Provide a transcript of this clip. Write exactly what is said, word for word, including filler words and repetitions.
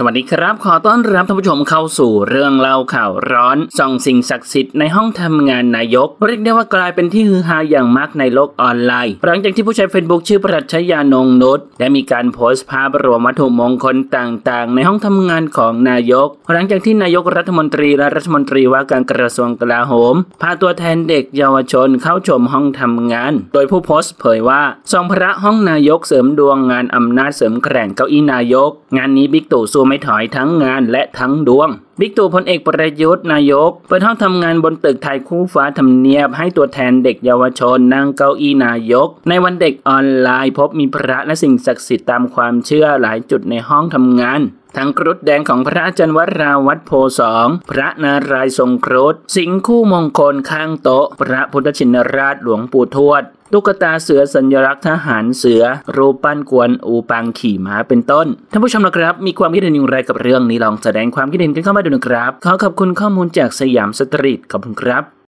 สวัสดีครับขอต้อนรับท่านผู้ชมเข้าสู่เรื่องเล่าข่าวร้อนส่องสิ่งศักดิ์สิทธิ์ในห้องทำงานนายกเรียกได้ว่ากลายเป็นที่ฮือฮาอย่างมากในโลกออนไลน์หลังจากที่ผู้ใช้ Facebook ชื่อปรัชญานงนุชได้มีการโพสต์ภาพรวมวัตถุมงคลต่างๆในห้องทำงานของนายกหลังจากที่นายกรัฐมนตรีและรัฐมนตรีว่าการกระทรวงกลาโหมพาตัวแทนเด็กเยาวชนเข้าชมห้องทำงานโดยผู้โพสต์เผยว่าส่องพระห้องนายกเสริมดวงงานอำนาจเสริมแกร่งเก้าอี้นายกงานนี้บิ๊กตู่สู้ไม่ถอยทั้งงานและทั้งดวงบิ๊กตู่พลเอกประยุทธ์นายกเปิดห้องทำงานบนตึกไทยคู่ฟ้าทำเนียบให้ตัวแทนเด็กเยาวชนนั่งเก้าอี้นายกในวันเด็กออนไลน์พบมีพระและสิ่งศักดิ์สิทธิ์ตามความเชื่อหลายจุดในห้องทำงานทั้งครุฑแดงของพระอาจารย์วราวัดโพสองพระนารายณ์ทรงครุฑสิงห์คู่มงคลข้างโต๊ะพระพุทธชินราชหลวงปู่ทวดตุ๊กตาเสือสัญลักษณ์ทหารเสือรูปปั้นกวนอูปังขี่ม้าเป็นต้นท่านผู้ชมนะครับมีความคิดเห็นอย่างไรกับเรื่องนี้ลองแสดงความคิดเห็นกันเข้ามาดูนะครับขอขอบคุณข้อมูลจากสยามสตรีทขอบคุณครับ